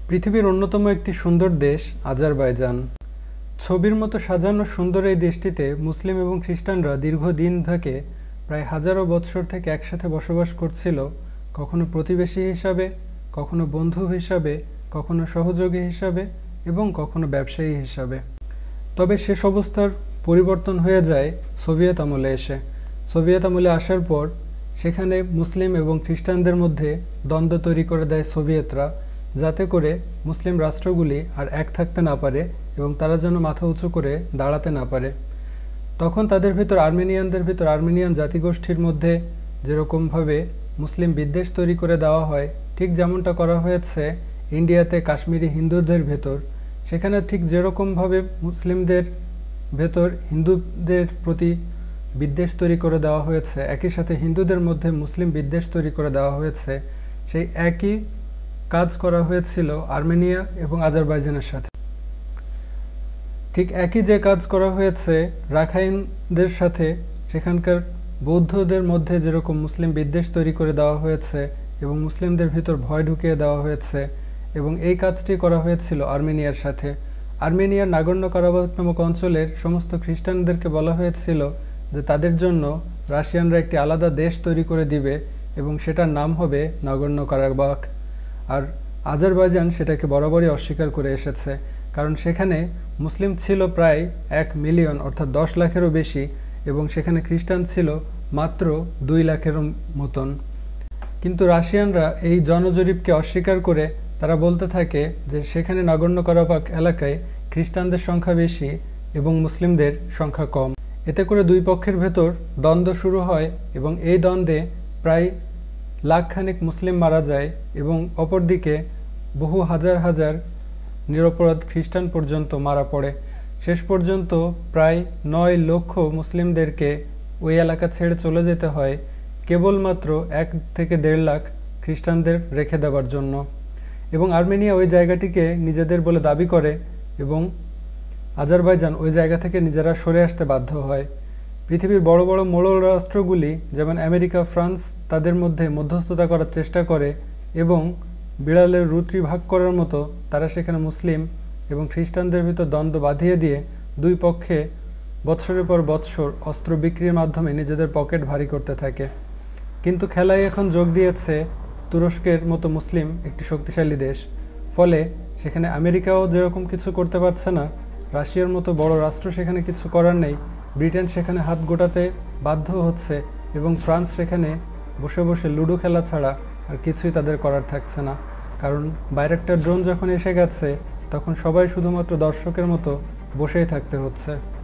পৃথিবীর অন্যতম একটি সুন্দর দেশ আজারবাইজান। ছবির মতো সাজানো সুন্দর এই দেশটিতে মুসলিম এবং খ্রিস্টানরা দীর্ঘদিন থেকে প্রায় হাজারো বৎসর থেকে একসাথে বসবাস করছিল, কখনো প্রতিবেশী হিসাবে, কখনো বন্ধু হিসাবে, কখনো সহযোগী হিসাবে এবং কখনো ব্যবসায়ী হিসাবে। তবে শেষ অবস্থার পরিবর্তন হয়ে যায় সোভিয়েত আমলে এসে। সোভিয়েত আমলে আসার পর সেখানে মুসলিম এবং খ্রিস্টানদের মধ্যে দ্বন্দ্ব তৈরি করে দেয় সোভিয়েতরা, যাতে করে মুসলিম রাষ্ট্রগুলি আর এক থাকতে না পারে এবং তারা যেন মাথা উঁচু করে দাঁড়াতে না পারে। তখন তাদের ভিতর আর্মেনিয়ান জাতিগোষ্ঠীর মধ্যে যেরকমভাবে মুসলিম বিদ্বেষ তৈরি করে দেওয়া হয়, ঠিক যেমনটা করা হয়েছে ইন্ডিয়াতে কাশ্মীরি হিন্দুদের ভেতর, সেখানে ঠিক যেরকমভাবে মুসলিমদের ভেতর হিন্দুদের প্রতি বিদ্বেষ তৈরি করে দেওয়া হয়েছে, একই সাথে হিন্দুদের মধ্যে মুসলিম বিদ্বেষ তৈরি করে দেওয়া হয়েছে। সেই একই কাজ করা হয়েছিল আর্মেনিয়া এবং আজারবাইজানের সাথে। ঠিক একই যে কাজ করা হয়েছে রাখাইনদের সাথে, সেখানকার বৌদ্ধদের মধ্যে যেরকম মুসলিম বিদ্বেষ তৈরি করে দেওয়া হয়েছে এবং মুসলিমদের ভিতর ভয় ঢুকিয়ে দেওয়া হয়েছে, এবং এই কাজটি করা হয়েছিল আর্মেনিয়ার সাথে। আর্মেনিয়ার নাগর্নো কারাবাখ নামক অঞ্চলের সমস্ত খ্রিস্টানদেরকে বলা হয়েছিল যে তাদের জন্য রাশিয়ানরা একটি আলাদা দেশ তৈরি করে দিবে এবং সেটার নাম হবে নাগর্নো কারাবাখ। আর আজারবাইজান সেটাকে বরাবরই অস্বীকার করে এসেছে, কারণ সেখানে মুসলিম ছিল প্রায় 1 মিলিয়ন, অর্থাৎ 10 লাখেরও বেশি, এবং সেখানে খ্রিস্টান ছিল মাত্র 2 লাখেরও মতন। কিন্তু রাশিয়ানরা এই জনজরিপকে অস্বীকার করে তারা বলতে থাকে যে সেখানে নাগর্নো কারাবাখ এলাকায় খ্রিস্টানদের সংখ্যা বেশি এবং মুসলিমদের সংখ্যা কম। এতে করে দুই পক্ষের ভেতর দ্বন্দ্ব শুরু হয় এবং এই দ্বন্দ্বে প্রায় লাখখানেক মুসলিম মারা যায় এবং অপরদিকে বহু হাজার হাজার নিরপরাধ খ্রিস্টান পর্যন্ত মারা পড়ে। শেষ পর্যন্ত প্রায় 9 লক্ষ মুসলিমদেরকে ওই এলাকা ছেড়ে চলে যেতে হয় কেবলমাত্র 1 থেকে 1.5 লাখ খ্রিস্টানদের রেখে দেওয়ার জন্য। এবং আর্মেনিয়া ওই জায়গাটিকে নিজেদের বলে দাবি করে এবং আজারবাইজান ওই জায়গা থেকে নিজেরা সরে আসতে বাধ্য হয়। পৃথিবীর বড় বড় মোড়ল রাষ্ট্রগুলি যেমন আমেরিকা, ফ্রান্স তাদের মধ্যে মধ্যস্থতা করার চেষ্টা করে এবং বিড়ালের রুটি ভাগ করার মতো তারা সেখানে মুসলিম এবং খ্রিস্টানদের ভিতর দ্বন্দ্ব বাঁধিয়ে দিয়ে দুই পক্ষে বৎসরের পর বৎসর অস্ত্র বিক্রির মাধ্যমে নিজেদের পকেট ভারী করতে থাকে। কিন্তু খেলায় এখন যোগ দিয়েছে তুরস্কের মতো মুসলিম একটি শক্তিশালী দেশ। ফলে সেখানে আমেরিকাও যেরকম কিছু করতে পারছে না, রাশিয়ার মতো বড় রাষ্ট্র সেখানে কিছু করার নেই, ব্রিটেন সেখানে হাত গোটাতে বাধ্য হচ্ছে এবং ফ্রান্স সেখানে বসে বসে লুডো খেলা ছাড়া আর কিছুই তাদের করার থাকছে না। কারণ বাইরেকটার ড্রোন যখন এসে গেছে তখন সবাই শুধুমাত্র দর্শকের মতো বসেই থাকতে হচ্ছে।